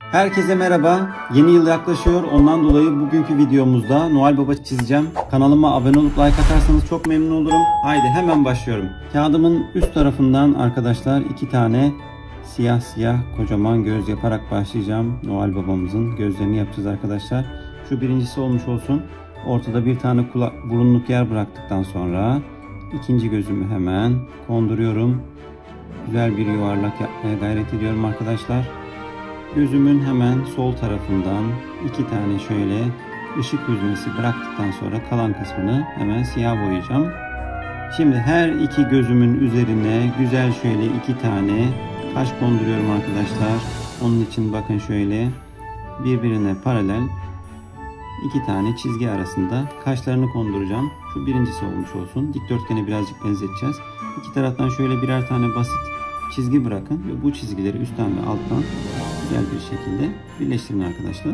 Herkese merhaba. Yeni yıl yaklaşıyor. Ondan dolayı bugünkü videomuzda Noel Baba çizeceğim. Kanalıma abone olup like atarsanız çok memnun olurum. Haydi hemen başlıyorum. Kağıdımın üst tarafından arkadaşlar 2 tane siyah kocaman göz yaparak başlayacağım. Noel Babamızın gözlerini yapacağız arkadaşlar. Şu birincisi olmuş olsun. Ortada bir tane burunluk yer bıraktıktan sonra ikinci gözümü hemen konduruyorum. Güzel bir yuvarlak yapmaya gayret ediyorum arkadaşlar. Gözümün hemen sol tarafından 2 tane şöyle ışık hüzmesi bıraktıktan sonra kalan kısmını hemen siyah boyayacağım. Şimdi her iki gözümün üzerine güzel şöyle 2 tane kaş konduruyorum arkadaşlar. Onun için bakın şöyle birbirine paralel 2 tane çizgi arasında kaşlarını konduracağım. Şu birincisi olmuş olsun. Dikdörtgeni birazcık benzeteceğiz. İki taraftan şöyle birer tane basit çizgi bırakın ve bu çizgileri üstten ve alttan güzel bir şekilde birleştirin arkadaşlar.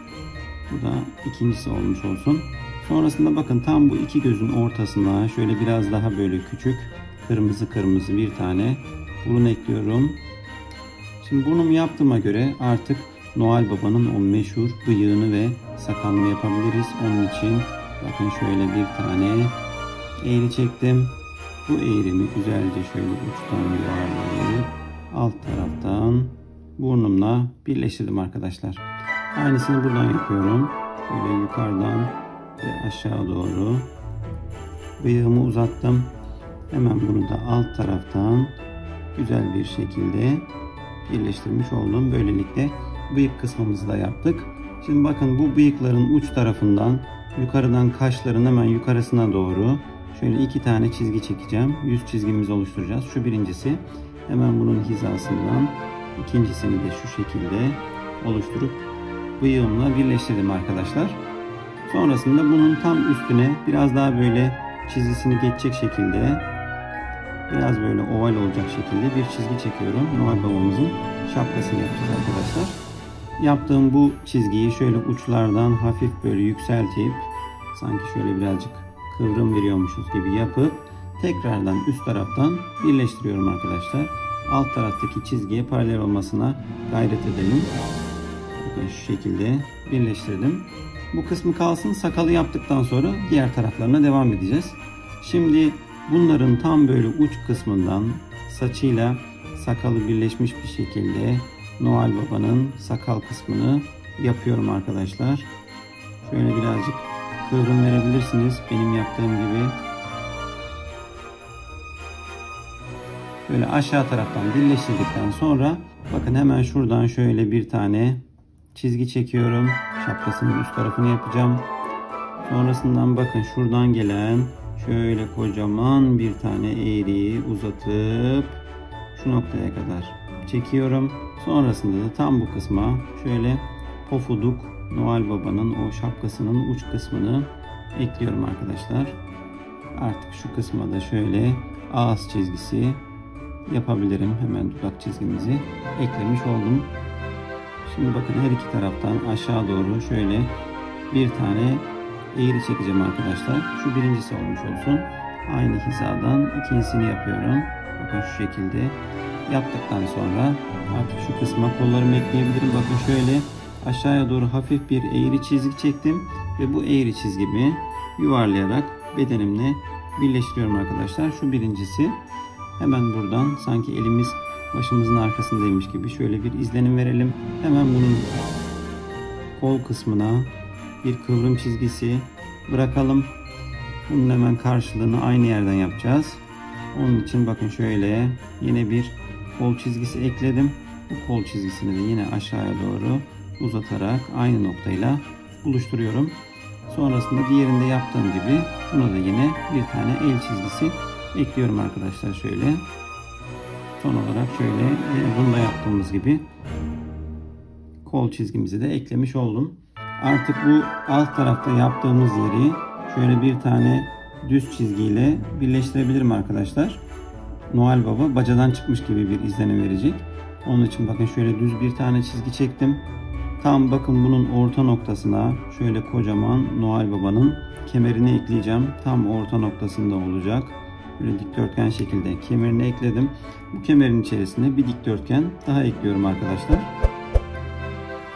Bu da ikincisi olmuş olsun. Sonrasında bakın tam bu iki gözün ortasına şöyle biraz daha böyle küçük kırmızı bir tane burun ekliyorum. Şimdi burnumu yaptığıma göre artık Noel Baba'nın o meşhur bıyığını ve sakalını yapabiliriz. Onun için bakın şöyle bir tane eğri çektim. Bu eğrimi güzelce şöyle uçtan yuvarlayıp alt taraftan burnumla birleştirdim arkadaşlar. Aynısını buradan yapıyorum. Böyle yukarıdan ve aşağı doğru bıyığımı uzattım. Hemen bunu da alt taraftan güzel bir şekilde birleştirmiş oldum. Böylelikle bıyık kısmımızı da yaptık. Şimdi bakın bu bıyıkların uç tarafından yukarıdan kaşların hemen yukarısına doğru şöyle 2 tane çizgi çekeceğim. Yüz çizgimizi oluşturacağız. Şu birincisi. Hemen bunun hizasından ikincisini de şu şekilde oluşturup bıyığımla birleştirdim arkadaşlar. Sonrasında bunun tam üstüne biraz daha böyle çizgisini geçecek şekilde biraz böyle oval olacak şekilde bir çizgi çekiyorum. Noel Babamızın şapkasını yapacağız arkadaşlar. Yaptığım bu çizgiyi şöyle uçlardan hafif böyle yükseltip sanki şöyle birazcık kıvrım veriyormuşuz gibi yapıp tekrardan üst taraftan birleştiriyorum arkadaşlar. Alt taraftaki çizgiye paralel olmasına gayret edelim. Bakın şu şekilde birleştirdim. Bu kısmı kalsın. Sakalı yaptıktan sonra diğer taraflarına devam edeceğiz. Şimdi bunların tam böyle uç kısmından saçıyla sakalı birleşmiş bir şekilde Noel Baba'nın sakal kısmını yapıyorum arkadaşlar. Şöyle birazcık kıvrım verebilirsiniz benim yaptığım gibi. Böyle aşağı taraftan birleştirdikten sonra bakın hemen şuradan şöyle bir tane çizgi çekiyorum. Şapkasının üst tarafını yapacağım. Sonrasından bakın şuradan gelen şöyle kocaman bir tane eğriyi uzatıp şu noktaya kadar çekiyorum. Sonrasında da tam bu kısma şöyle pofuduk Noel Baba'nın o şapkasının uç kısmını ekliyorum arkadaşlar. Artık şu kısma da şöyle ağız çizgisi yapabilirim. Hemen dudak çizgimizi eklemiş oldum. Şimdi bakın her iki taraftan aşağı doğru şöyle bir tane eğri çekeceğim arkadaşlar. Şu birincisi olmuş olsun. Aynı hizadan ikincisini yapıyorum. Bakın şu şekilde yaptıktan sonra artık şu kısma kollarımı ekleyebilirim. Bakın şöyle aşağıya doğru hafif bir eğri çizgi çektim ve bu eğri çizgimi yuvarlayarak bedenimle birleştiriyorum arkadaşlar. Şu birincisi. Hemen buradan sanki elimiz başımızın arkasındaymış gibi şöyle bir izlenim verelim. Hemen bunun kol kısmına bir kıvrım çizgisi bırakalım. Bunun hemen karşılığını aynı yerden yapacağız. Onun için bakın şöyle yine bir kol çizgisi ekledim. Bu kol çizgisini de yine aşağıya doğru uzatarak aynı noktayla buluşturuyorum. Sonrasında diğerinde yaptığım gibi buna da yine bir tane el çizgisi ekliyorum arkadaşlar şöyle. Son olarak şöyle yine bunda yaptığımız gibi kol çizgimizi de eklemiş oldum. Artık bu alt tarafta yaptığımız yeri şöyle bir tane düz çizgiyle birleştirebilirim arkadaşlar. Noel Baba bacadan çıkmış gibi bir izlenim verecek. Onun için bakın şöyle düz bir tane çizgi çektim. Tam bakın bunun orta noktasına şöyle kocaman Noel Baba'nın kemerini ekleyeceğim. Tam orta noktasında olacak. Böyle dikdörtgen şekilde kemerini ekledim. Bu kemerin içerisine bir dikdörtgen daha ekliyorum arkadaşlar.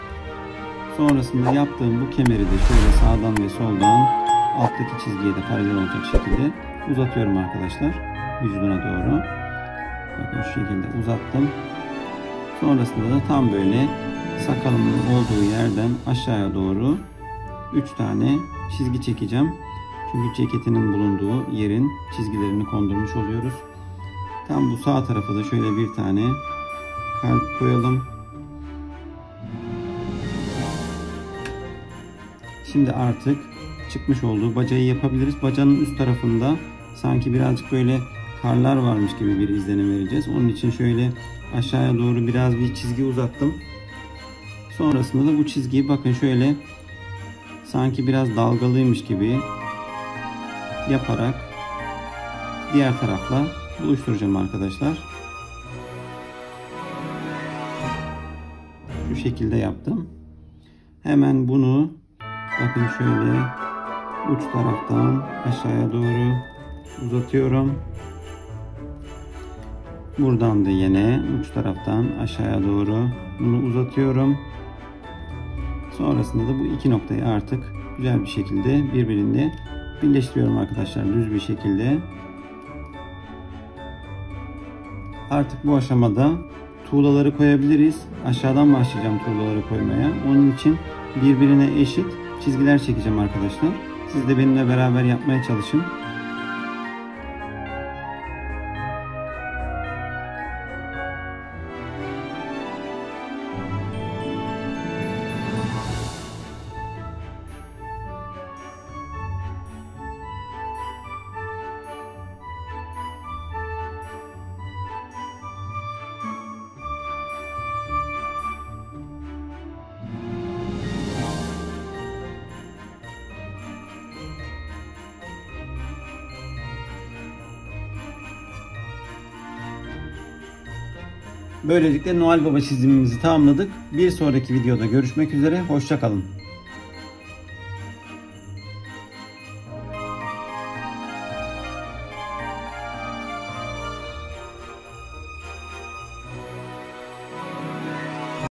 Sonrasında yaptığım bu kemeri de şöyle sağdan ve soldan alttaki çizgiye de paralel olacak şekilde uzatıyorum arkadaşlar. Vücuduna doğru. Bakın şu şekilde uzattım. Sonrasında da tam böyle sakalımın olduğu yerden aşağıya doğru 3 tane çizgi çekeceğim. Çünkü ceketinin bulunduğu yerin çizgilerini kondurmuş oluyoruz. Tam bu sağ tarafa da şöyle bir tane kalp koyalım. Şimdi artık çıkmış olduğu bacayı yapabiliriz. Bacağın üst tarafında sanki birazcık böyle karlar varmış gibi bir izlenim vereceğiz. Onun için şöyle aşağıya doğru biraz bir çizgi uzattım. Sonrasında da bu çizgiyi bakın şöyle sanki biraz dalgalıymış gibi yaparak diğer tarafla buluşturacağım arkadaşlar. Şu şekilde yaptım. Hemen bunu bakın şöyle uç taraftan aşağıya doğru uzatıyorum. Buradan da yine uç taraftan aşağıya doğru bunu uzatıyorum. Sonrasında da bu iki noktayı artık güzel bir şekilde birbirine birleştiriyorum arkadaşlar, düz bir şekilde. Artık bu aşamada tuğlaları koyabiliriz. Aşağıdan başlayacağım tuğlaları koymaya. Onun için birbirine eşit çizgiler çekeceğim arkadaşlar. Siz de benimle beraber yapmaya çalışın. Böylelikle Noel Baba çizimimizi tamamladık. Bir sonraki videoda görüşmek üzere. Hoşça kalın.